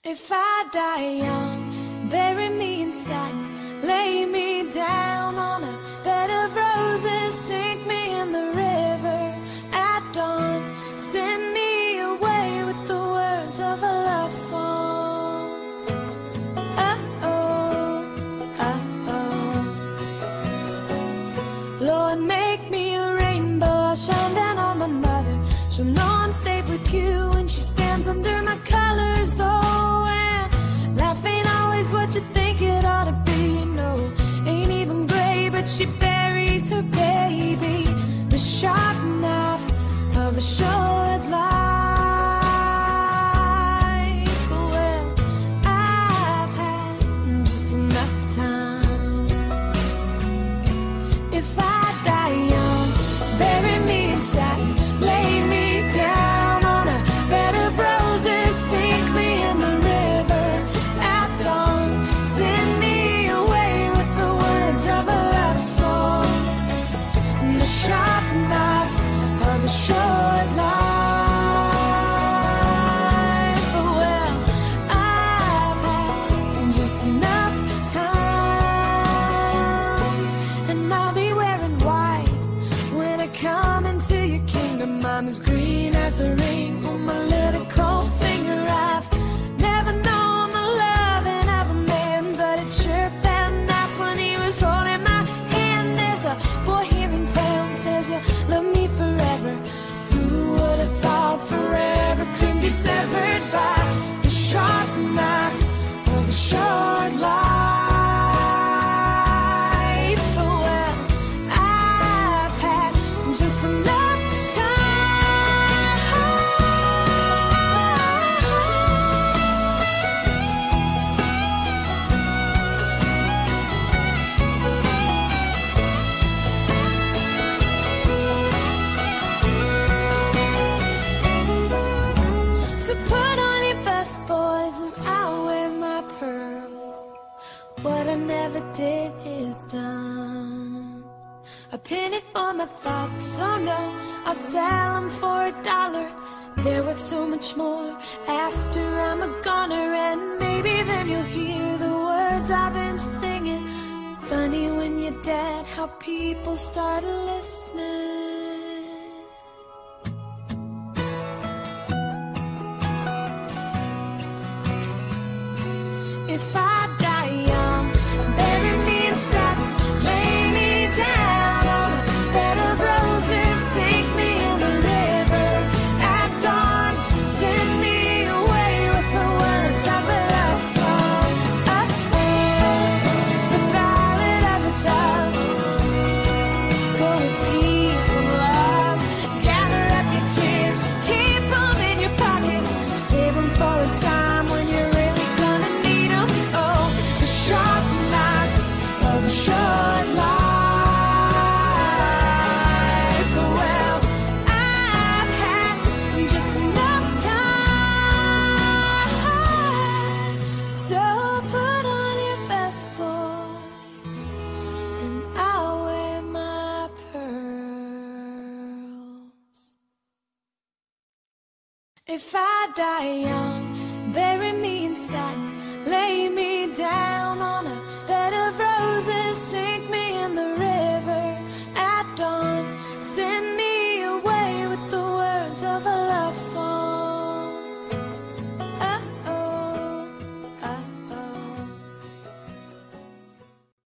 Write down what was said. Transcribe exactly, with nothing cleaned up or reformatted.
If I die young, bury me in satin, lay me down on a bed of roses, sink me in the river at dawn, send me away with the words of a love song. Uh-oh, uh-oh. Lord, make me a rainbow, I'll shine down on my mother. She'll know I'm safe with you when she stands under my colors. Oh, and life ain't always what you think it ought to be, you know. Ain't even gray, but she buries her baby. The sharp knife of a short life. Well, I've had just enough time. If I die young, bury me in satin, lay me down on a bed of roses, sink me in the river at dawn, send me away with the words of a love song. The sharp knife of a short life. Well, I've had just enough time, and I'll be wearing white when I come into your kingdom. I'm as green as the ring on my little cold finger. I've never known the loving of a man, but it sure felt nice when he was holding my hand. There's a boy here in town says you love me forever. Who would have thought forever could be severed by the sharp knife of a short life? Well, I've had just enough what I never did is done. A penny for my thoughts, oh no, I'll sell them for a dollar. They're worth so much more after I'm a goner, and maybe then you'll hear the words I've been singing. Funny when you're dead, how people start listening. If I die young, bury me in satin, lay me down on a bed of roses, sink me in the river at dawn, send me away with the words of a love song. Uh-oh, the ballad of a dove. Go with peace and love, gather up your tears, keep them in your pocket, save them for a time when you're really gonna need them. Oh, the sharp knife of a short life. Well, I've had just enough time. So put on your best, boys, and I'll wear my pearls. If I die young, bury me in satin, lay me down on